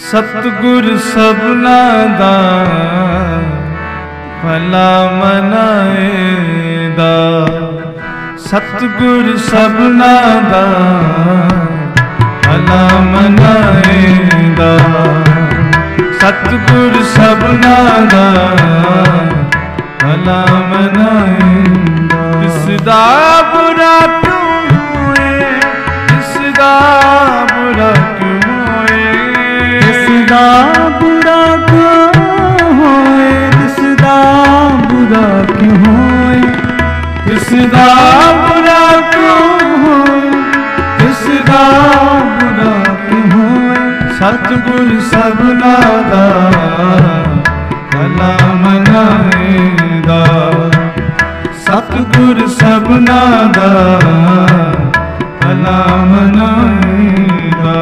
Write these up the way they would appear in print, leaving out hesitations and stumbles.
सतगुर सबना दा भला मनाएदा। सतगुर सबना दा भला मनाएदा। सतगुर सबना दा भला मनाएदा। इसदा बुरा क्यों होए, इसदा बुरा क्यों होए, इसदा बुरा क्यों होए, इसदा बुरा क्यों होए, इसदा बुरा क्यों होए, इसदा बुरा क्यों होए। सतगुर सबना दा भला मनाएदा। सतगुर सबना दा भला मनाएदा।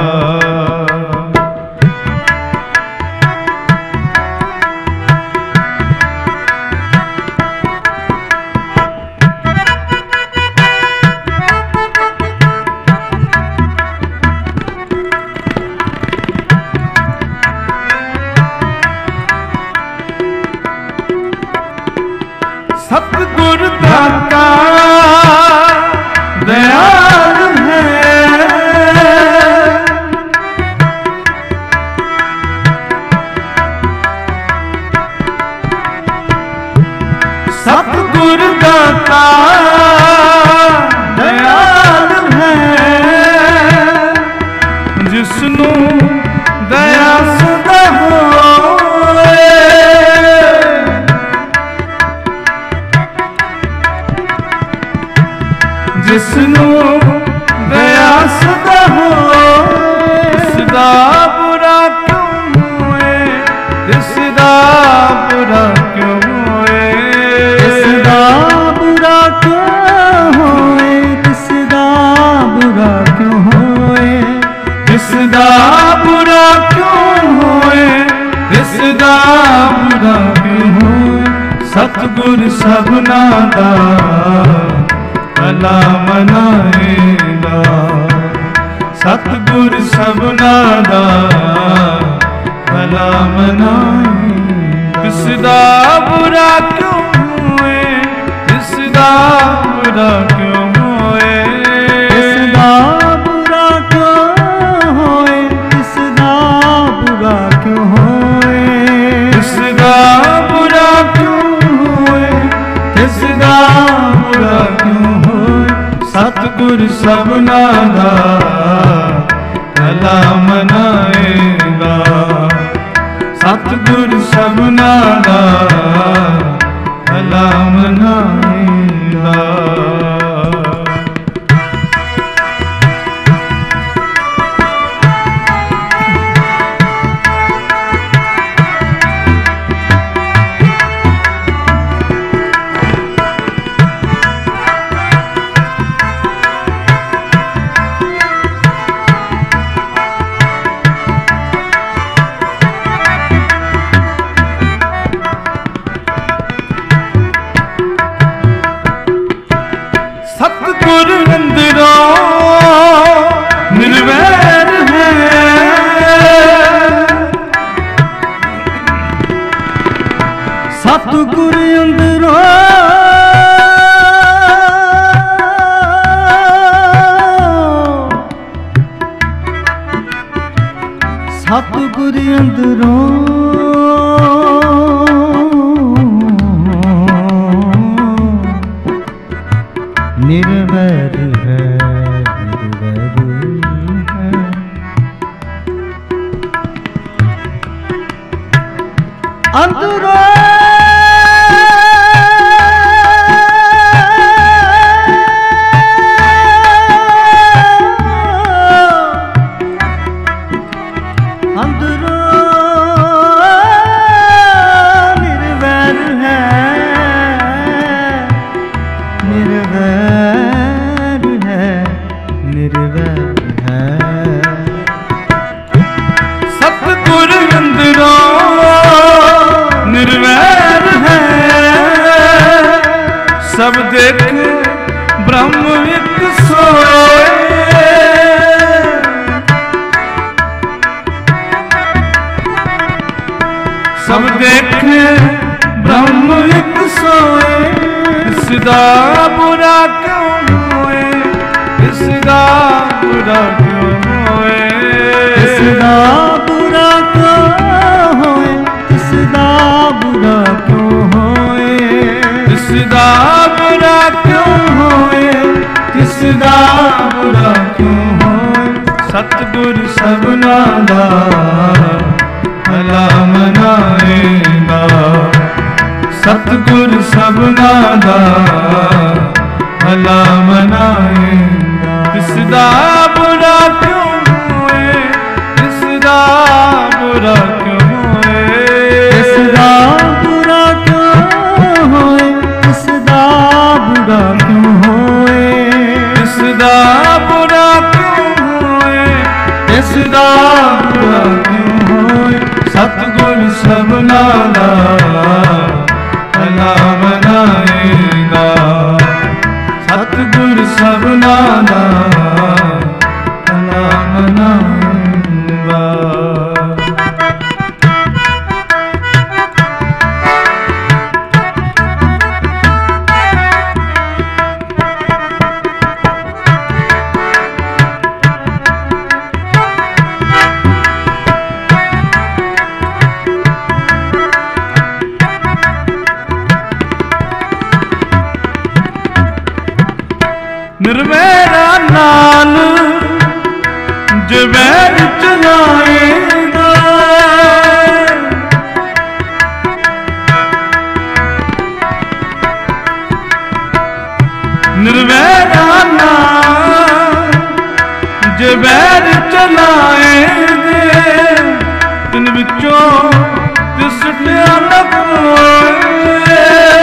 सतगुर दाता दयाल है, सतगुर दाता दयाल है। जिसनू दया सदा होए, जिसनू दया सदा होए। इसदा बुरा क्यों होए, इसदा बुरा क्यों होए, इसदा बुरा क्यों होए, इसदा बुरा क्यों होए, इसदा बुरा क्यों होए, इसदा बुरा क्यों होए। सतगुर सबना दा भला मनाएदा। सतगुर सबना दा भला मनाएदा। इसदा बुरा क्यों होए, इसदा बुरा क्यों होए, इसदा बुरा क्यों होए, इसदा बुरा क्यों होए, इसदा बुरा क्यों होए, इसदा बुरा क्यों होए। सतगुर सबना दा भला मनाएदा। सतगुर सबना दा भला मनाएदा। सतगुर अंदरों निर्वैर है, सतगुर अंदरों सतगुर अंदरों निर्वैर है, निर्वैर है। अंदरों निर्वैर है, निर्वैर है, निर्वैर है। सतगुर अंदरों निर्वैर रखे ब्रह्म एक सोए, इसदा बुरा क्यों होए, इसदा बुरा क्यों होए, इसदा बुरा क्यों होए, इसदा बुरा क्यों होए, इसदा बुरा क्यों होए, इसदा बुरा क्यों होए। सतगुर सबना दा भला मनाएगा, सतगुर सबना दा भला मनाएगा। इसदा बुरा क्यों होए, इसदा बुरा क्यों होए, इसदा बुरा क्यों होए, इसदा बुरा क्यों होए, इसदा बुरा क्यों होए, इसदा बुरा क्यों होए। सतगुर सबना दा भला मनाएगा, सतगुर सबना दा भला मनाएगा। निर्वैरा नाल जवैर चलाएगा, निर्वैरा नाल जवैर चलाएंगे, तिन विचों तिस न कोए,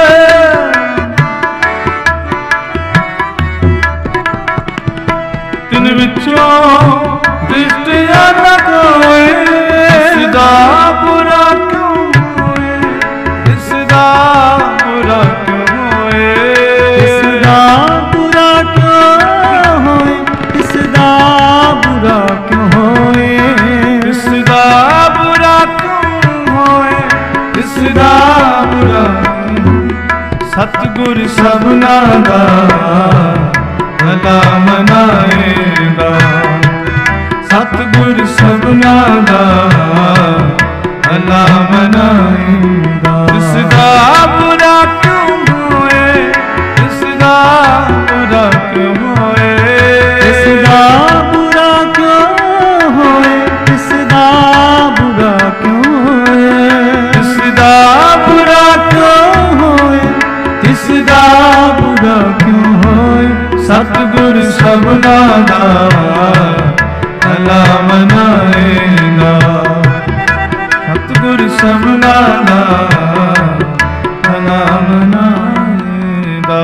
तिन विचों दृष्टिया न कोए। इसदा बुरा क्यों होए, इसदा बुरा क्यों होए, इसदा बुरा क्यों होए, इसदा बुरा क्यों होए, इसदा बुरा क्यों होए, इसदा बुरा क्यों। सतगुर सबना दा भला मनाएगा, सतगुर सबना दा भला मनाएगा। इसदा बुरा क्यों होए, इसदा बुरा क्यों होए, इसदा बुरा क्यों होए, इसदा बुरा क्यों होए, इसदा बुरा क्यों होए, इसदा बुरा क्यों होए। सतगुर सबना दा भला मनाएगा, सतगुर सबना दा भला मनाएगा।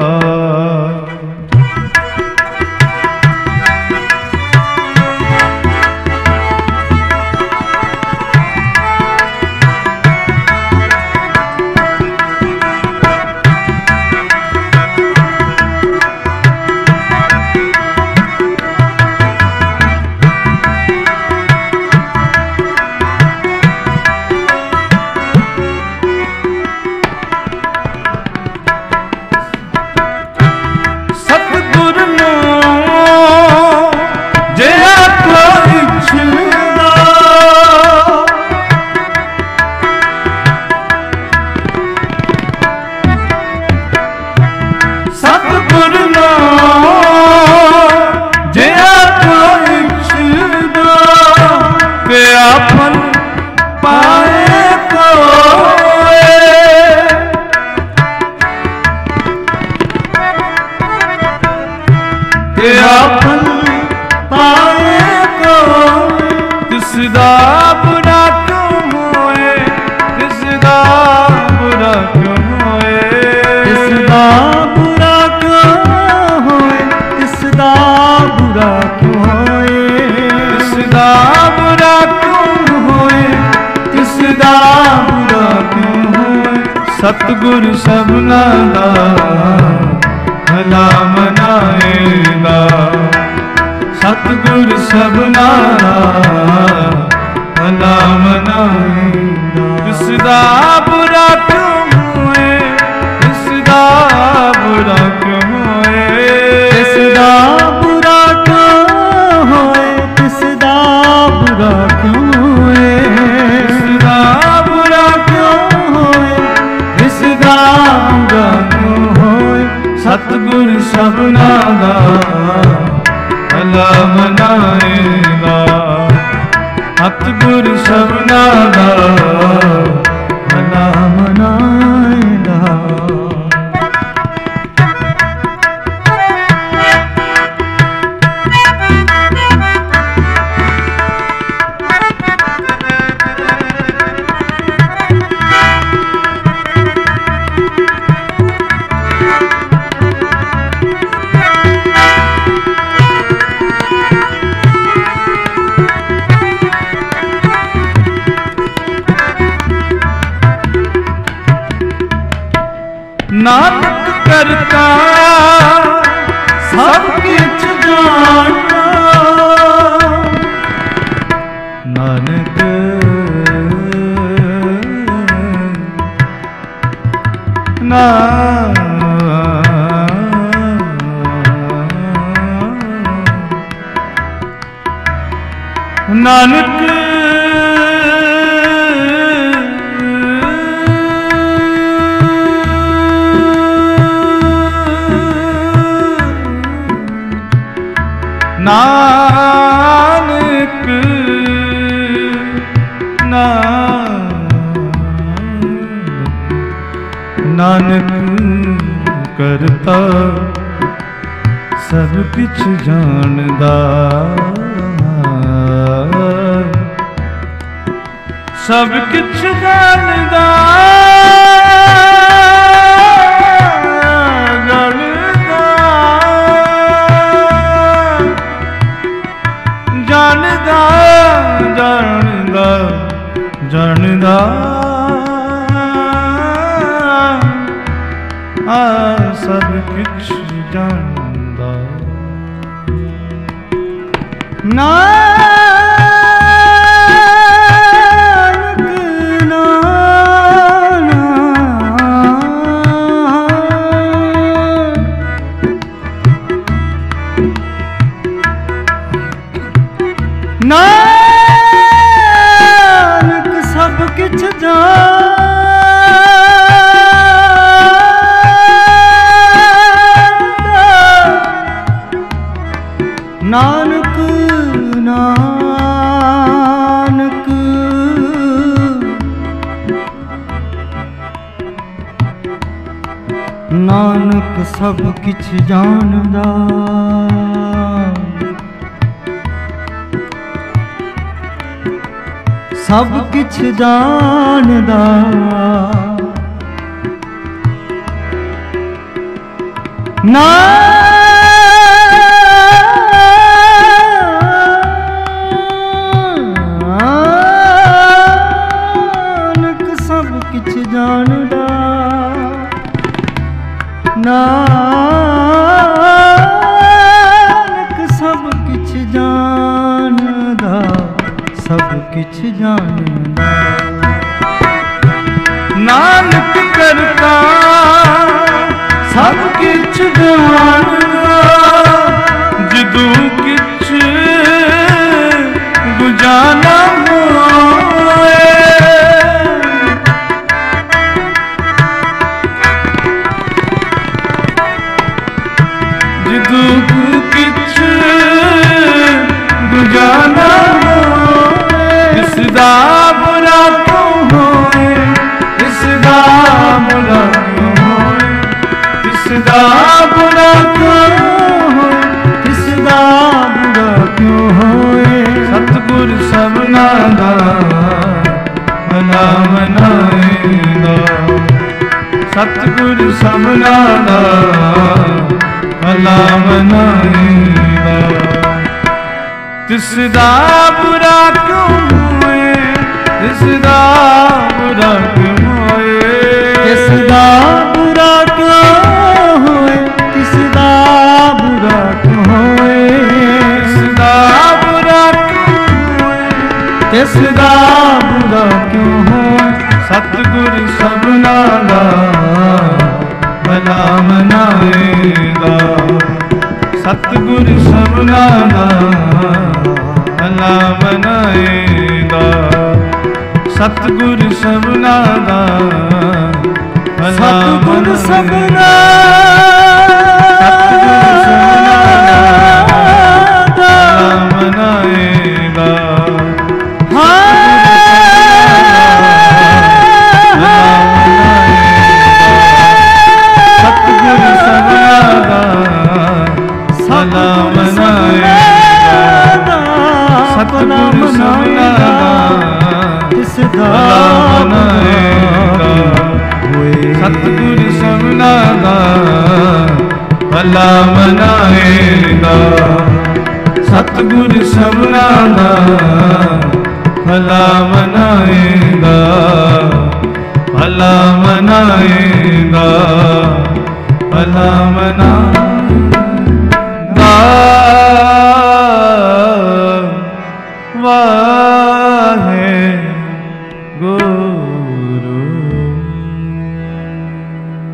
तिसदा बुरा क्यों होए, तिसदा बुरा क्यों होए, तिसदा बुरा क्यों होए, तिसदा बुरा क्यों होए, तिसदा बुरा क्यों होए, तिसदा बुरा क्यों होए। सतगुर सबना दा भला मनाएगा, सतगुर सबना दा भला मनाएगा। तिसदा ਭਲਾ ਮਨਾਏਗਾ। ਸਤਿਗੁਰ ਸਭਨਾ ਦਾ ਭਲਾ ਮਨਾਏਗਾ। नानक करता सब किछ जानता। नानक नानक नानक नानक करता सब किछ जानदा। सब किछ जानदा जानदा जानदा जानदा सब किछ जानदा। नानक सब किछ जानदा। नानक नानक नानक सब किछ जानदा। सब किछ जानदा। नानक सब किछ जानदा। नानक सब किछ जानदा। सब किछ जानदा। नानक करता सब किछ जानदा। जदू किछ गुजाना होए। जदू किछ गुजाना इसदा बुरा क्यों होए। इसदा बुरा क्यों होए। इसदा बुरा क्यों होए। इसदा बुरा क्यों होए। सतगुर सबना दा भला मनाएगा। सतगुर सबना दा भला मनाएगा। तिसदा बुरा क्यों होए। तिसदा बुरा क्यों होए। तिसदा बुरा क्यों होए। तिसदा बुरा क्यों होए। तिसदा बुरा क्यों होए। तिसदा बुरा क्यों होए। सतगुर सबना दा भला मनाएगा। सतगुर सबना दा भला मनाएगा। सतगुर सबना दा भला मनाएगा। ਸਤਿਗੁਰ ਸਭਨਾ ਤਿਸ ਦਾ ਹੋਏ। ਸਤਿਗੁਰ ਸਭਨਾ ਦਾ ਭਲਾ ਮਨਾਏਗਾ। ਸਤਿਗੁਰ ਸਭਨਾ ਦਾ ਭਲਾ ਮਨਾਏਗਾ। ਭਲਾ ਮਨਾਏਗਾ। ਭਲਾ ਮਨਾਏਗਾ। ਵਾਹਿਗੁਰੂ।